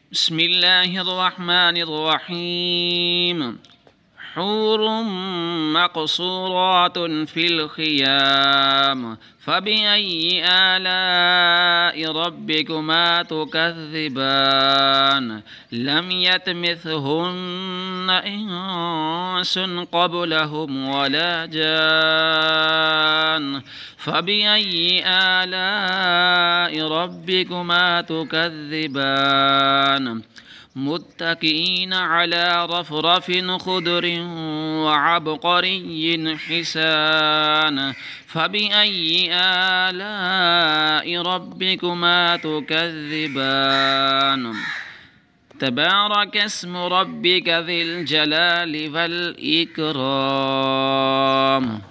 بسم الله الرحمن الرحيم. حور مقصورات في الخيام فبأي آلاء ربكما تكذبان لم يطمثهن إنس قبلهم ولا جان فبأي آلاء ربكما تكذبان متكئين على رفرف خضر وعبقري حسان فبأي آلاء ربكما تكذبان تبارك اسم ربك ذي الجلال والإكرام.